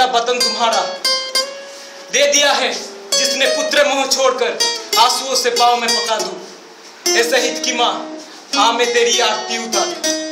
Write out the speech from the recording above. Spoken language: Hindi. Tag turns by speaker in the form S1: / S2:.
S1: पिता वतन तुम्हारा दे दिया है, जिसने पुत्र मोह छोड़कर आंसुओं से पाँव में पका दूं। ऐसे हित की माँ, हाँ मैं तेरी आरती उतारूं।